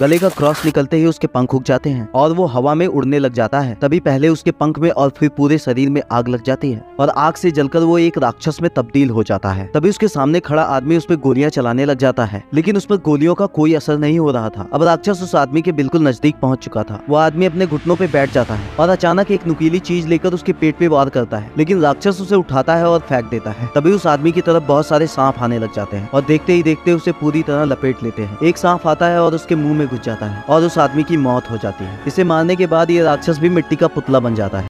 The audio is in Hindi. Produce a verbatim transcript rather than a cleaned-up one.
गले का क्रॉस निकलते ही उसके पंख उग जाते हैं और वो हवा में उड़ने लग जाता है। तभी पहले उसके पंख में और फिर पूरे शरीर में आग लग जाती है और आग से जलकर वो एक राक्षस में तब्दील हो जाता है। तभी उसके सामने खड़ा आदमी उस पर गोलियां चलाने लग जाता है, लेकिन उस पर गोलियों का कोई असर नहीं हो रहा था। अब राक्षस उस आदमी के बिल्कुल नजदीक पहुंच चुका था। वो आदमी अपने घुटनों पे बैठ जाता है और अचानक एक नुकीली चीज लेकर उसके पेट पे वार करता है, लेकिन राक्षस उसे उठाता है और फेंक देता है। तभी उस आदमी की तरफ बहुत सारे सांप आने लग जाते हैं और देखते ही देखते उसे पूरी तरह लपेट लेते हैं। एक सांप आता है और उसके मुंह में घुस जाता है और उस आदमी की मौत हो जाती है। इसे मारने के बाद ये राक्षस भी मिट्टी का पुतला बन जाता है।